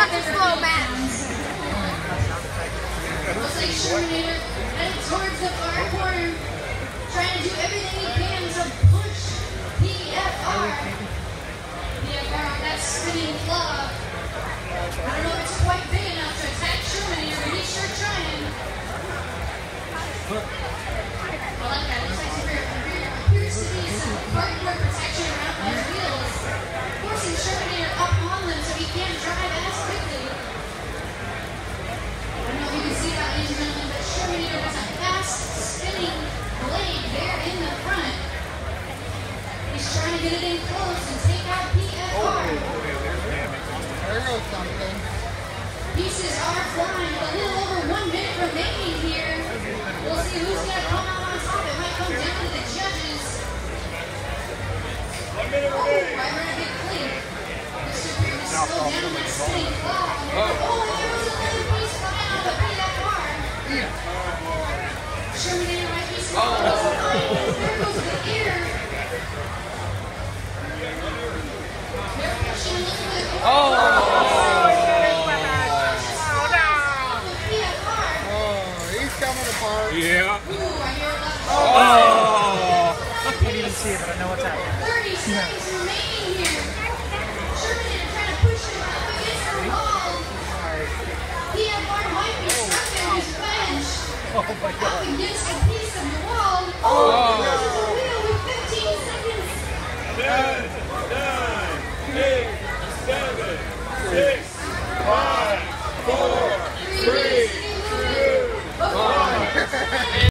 Watch it slow, Matt. Looks like Shermanator headed towards the far corner, trying to do everything he can to push PFR. PFR on that spinning claw. I don't know if it's quite big enough to attack Shermanator, but he's sure trying. I like that. Looks like there appears to be some cardboard protection around those wheels, forcing Shermanator up on them so he can't drive as quickly. I don't know if you can see that, ladies and gentlemen, but Shermanator has a fast spinning blade there in the front. He's trying to get it in close and take out PFR. There goes something. Pieces are flying with a little over 1 minute remaining here. We'll see who's going to come out on top. It might come down to the judges. 1 minute remaining. Right around a big clean. Mr. Beard is still down on that spinning claw. Oh, there was another piece flying out of PFR. Shermanator might be still close behind. There goes the ear. They're pushing, looking for the Coming apart. Yeah. Ooh, I hear a left. Oh! I can't even see it, but I know what's happening. 30 seconds remaining here. Shermanator trying to push him up against the wall. PFR might be stuck in his bench. Oh my Up against the